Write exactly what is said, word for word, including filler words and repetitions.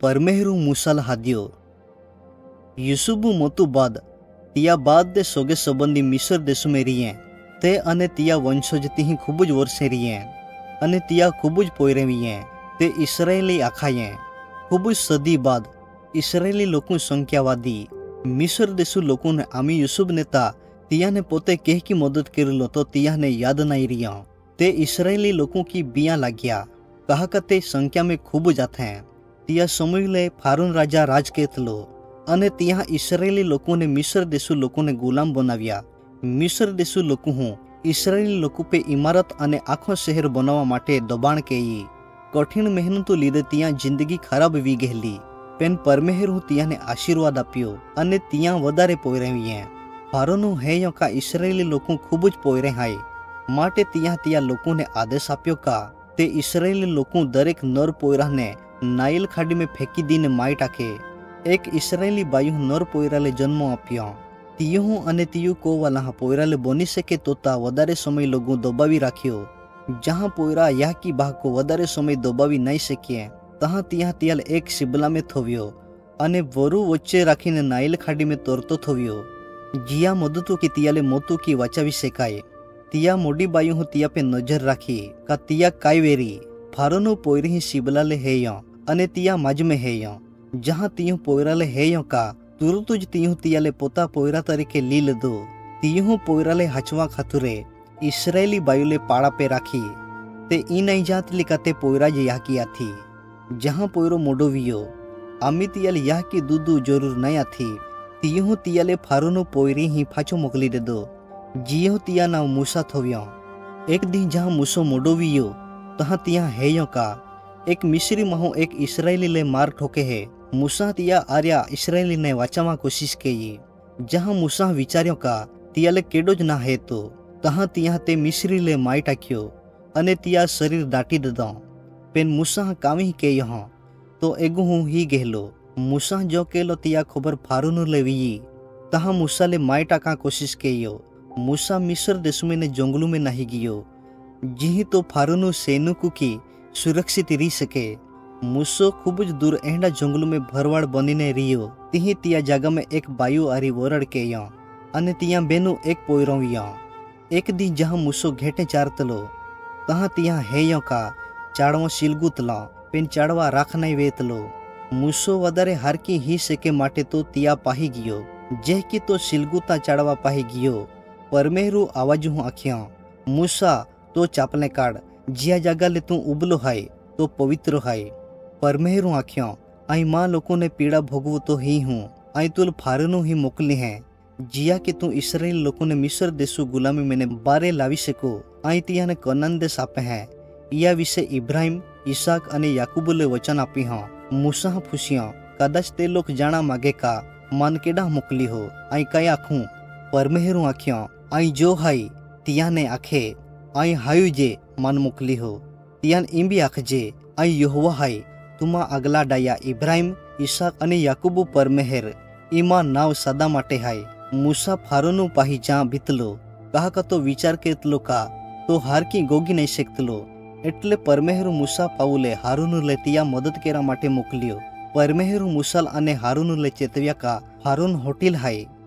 परमेहरू मूसाल हादियो यूसुबु मोतु बाद तिया बाद दे सोगे संबंधी मिस्र देश में रिये ते अने तिया वंशज तिही खूबज वर्षे रिये अने तिया खूबज पोयरे विये ते इस्राएली आखाये खूबज सदी बाद इस्राएली लोगों संख्यावादी मिस्र देशु लोगों ने आमी यूसुफ नेता तिया ने पोते कह की मदद कर तो तिया ने याद नहीं रिया ते इस्राएली लोगों की बिया लाग्या कहा कते संख्या में खूब जाते हैं तिया समूले फारून राजा राज केतलो अने तिया इस्राएली लोगों ने मिस्र देशु लोगों ने गुलाम बनाव्या मिस्र देशु लोगों हूँ इस्राएली लोगों पे इमारत अने आखो शहर बनावा माटे दबाण केई कठिन मेहनतों लीधे तिया जिंदगी खराब वी गहेली पेन परमेहरू तिया ने आशीर्वाद आप्यो अने तिया वधारे पोयरे विये फारोनु हेयो का इस्राएली लोगों खूब ज पोयरे हाय माटे तिया तिया लोगों ने आदेश आप्यो का ते इस्राएली लोगों दरेक नर पोयरा ने नाइल खाड़ी में फेंकी दीने माई टाके एक इस्राएली बायु नर पोयराले जन्म आप्यो तियु अने तियु को वाला पोयराले बनी सके तोता वधारे समय लोगों दबावी राख्यो जहाँ पोयरा या की बाह को वधारे समय दबावी नहीं सके तहाँ तिया तियाल एक शिबला में थोव्यो अने वरु वच्चे राखीने नाइल खाड़ी में तोरतो थोव्यो जिया मदतु की तियाले मोतु की वाचावी सेकाय तिया मोडी बायु हूँ तिया पे नजर राखी का तिया कायवेरी फारोनु पोयरी ही शिबला ले हेयो अने तिया माज में हेयो जहाँ तियु पोयरा ले हेयो का तुरतुज तियु तियाले पोता पोयरा तरीके लील दो तियु पोयरा ले हचवा खातुरे इस्राएली बायुले पाड़ा पे राखी ते इन नहीं जात लिकाते पोयरा जे यह किया थी जहाँ पोयरो मोडोवियो आमी तियाल यह की दूधू जरूर नया थी तियु तियाले फारोनु पोयरी ही फाचो मोकली दे दो जियो तिया नाव मूसा थोव्यो एक दिन जहाँ मूसो मोडोवियो तहाँ तिया हेयो का एक मिस्री माहो एक इस्राएली ले मार ठोके है मूसा तिया आर्या इस्राएली ने वाचावा कोशिश की जहाँ मूसा विचार्यो का तियाले केडोज ना है तो तहाँ तिया ते मिस्री ले माई टाक्यो अने तिया शरीर दाटी ददो पेन मूसा कावी के यहाँ तो एगु हूँ ही गहलो मूसा जो केलो तिया खबर फारूनु ले वी तहाँ मूसा ले माई टाका कोशिश केयो मूसा मिस्र देश में ने जंगलों में नहीं गियो जी तो फारूनु सेनु की सुरक्षित रही सके मूसो खूब दूर एंडा जंगलों में भरवाड़ बनीने रियो तिही तिया जगह में एक बायु आरी वरड़ के या अने तिया बेनु एक पोयरो या एक दी जहाँ मूसो घेटे चारतलो तहाँ तिया हेयो का चाड़वा सिलगुतला पेन चाड़वा राख नहीं वेतलो मूसो वधारे हारकी ही सके माटे तो तिया पाही गियो जे की तो सिलगुता चाड़वा पाही गियो परमेहरू आवाज हूँ आखिया मूसा तो चापले काढ़ जिया जगह ले तू उबलो हाय तो पवित्र हाय परमेहरू आखिया आई माँ लोगों ने पीड़ा भोगवो तो ही हूँ आई तुल फारूनु ही मोकली है जिया कि तू इसराइल लोगों ने मिस्र देशु गुलामी मैंने बारे लावी सको आई तिया ने कनान देश आपे हैं या विषय इब्राहिम ईसाक अने याकूबुले वचन आपी हाँ मूसा फुसिया कदाच ते लोग जाना मागे का मान केडा मोकली हो आई कई आखूं परमेहरू आखिया आई जो हाई तिया ने आखे आई हायु जे मान मोकली हो तियान इम्बी आखजे आई यहोवा हाई तुमा अगला डाया इब्राहिम ईसाक अने याकूबु परमेहर इमा नाव सदा माटे हाय मूसा फारूनु पाही जा बीतलो कहा का तो विचार केतलो का तो हार की गोगी नहीं सेकतलो एटले परमेहरू मूसा पाउले हारूनु ले तिया मदद केरा माटे मोकलियो परमेहरू मूसल अने हारूनु ले चेतव्या का हारून होटिल हाय।